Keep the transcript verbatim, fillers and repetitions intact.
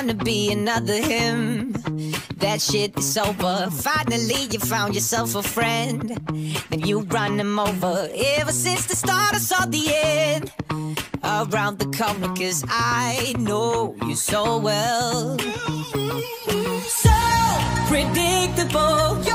wanna be another him. That shit is over. Finally you found yourself a friend, then you run him over. Ever since the start I saw the end around the corner, cause I know you so well. So predictable.